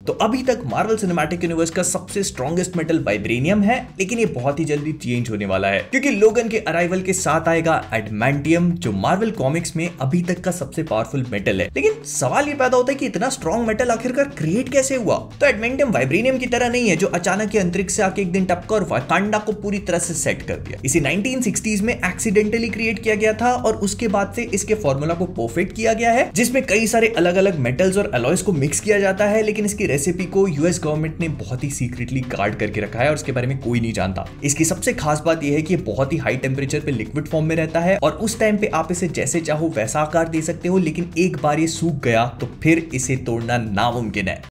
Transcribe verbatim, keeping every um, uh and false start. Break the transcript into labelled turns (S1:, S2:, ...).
S1: तो अभी तक मार्वल सिनेमैटिक यूनिवर्स का सबसे स्ट्रॉन्गेस्ट मेटल वाइब्रेनियम है, लेकिन ये बहुत ही जल्दी चेंज होने वाला है क्योंकि लोगन के अराइवल के साथ आएगा एडमेंटियम, जो मार्वल कॉमिक्स में अभी तक का सबसे पावरफुल मेटल है। लेकिन सवाल ये पैदा होता है कि इतना स्ट्रॉन्ग मेटल आखिरकार क्रिएट कैसे हुआ? तो एडमेंटियम वाइब्रेनियम की तरह नहीं है जो अचानक ही अंतरिक्ष से आके एक दिन टपका और वाकांडा को पूरी तरह से सेट कर दिया। इसे नाइनटीन सिक्सटीज़ में एक्सीडेंटली क्रिएट किया गया था और उसके बाद से इसके फॉर्मूला को परफेक्ट किया गया है, जिसमें कई सारे अलग अलग मेटल्स और अलॉयज को मिक्स किया जाता है। लेकिन इसकी रेसिपी को यूएस गवर्नमेंट ने बहुत ही सीक्रेटली गार्ड करके रखा है और उसके बारे में कोई नहीं जानता। इसकी सबसे खास बात यह है कि ये बहुत ही हाई टेम्परेचर पे लिक्विड फॉर्म में रहता है और उस टाइम पे आप इसे जैसे चाहो वैसा आकार दे सकते हो, लेकिन एक बार ये सूख गया तो फिर इसे तोड़ना नामुमकिन है।